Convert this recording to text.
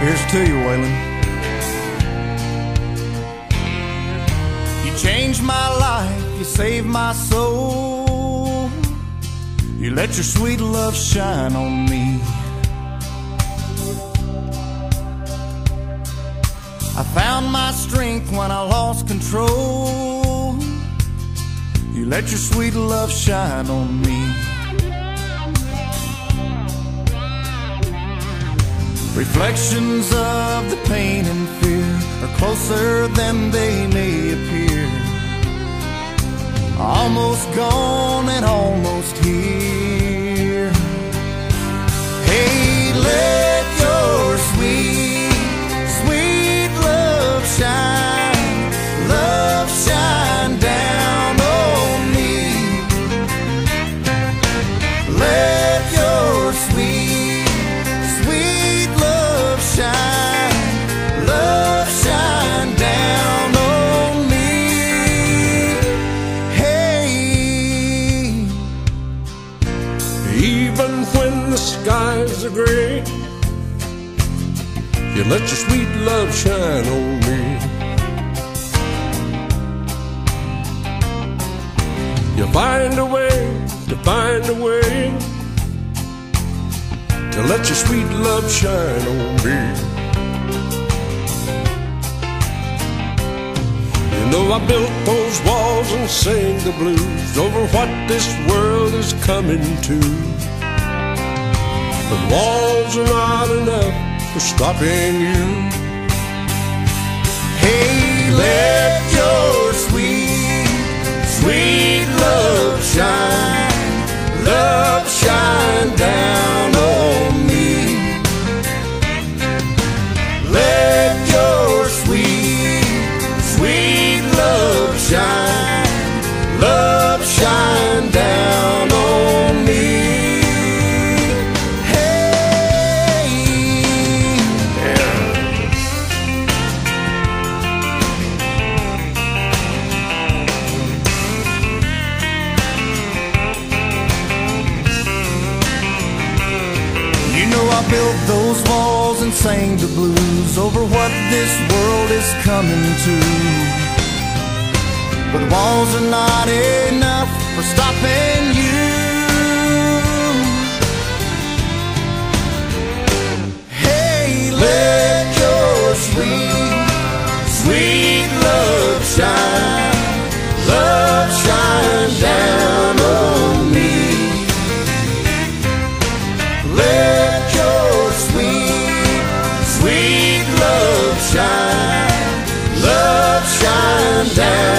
Here's to you, Waylon. You changed my life, you saved my soul. You let your sweet love shine on me. I found my strength when I lost control. You let your sweet love shine on me. Reflections of the pain and fear are closer than they may appear. Almost gone and almost here. Hey, let your sweet, sweet love shine down on me. Let your sweet, sweet love shine down on me. Hey, even when the skies are gray, you let your sweet love shine on me. You find a way to let your sweet love shine on me. You know I built those walls and sang the blues over what this world is coming to. But walls are not enough for stopping you. hey, let your sweet, sweet love shine down on me. Let your sweet, sweet love shine down on me. Hey, you know I built those walls and sang the blues over what this world is coming to. But walls are not enough for stopping you. Hey, let your sweet, sweet love shine down on me. Let your sweet, sweet love shine down.